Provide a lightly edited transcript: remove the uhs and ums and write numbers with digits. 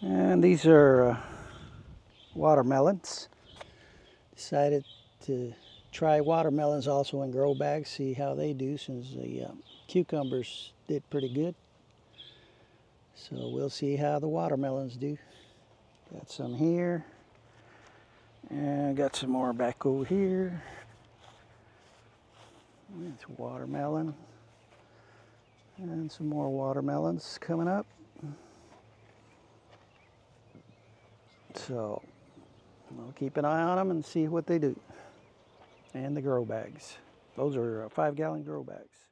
And these are watermelons. Decided to try watermelons also in grow bags, see how they do, since the cucumbers did pretty good. So we'll see how the watermelons do. Got some here, and got some more back over here. It's watermelon, and some more watermelons coming up. So we'll keep an eye on them and see what they do. And the grow bags. Those are 5-gallon grow bags.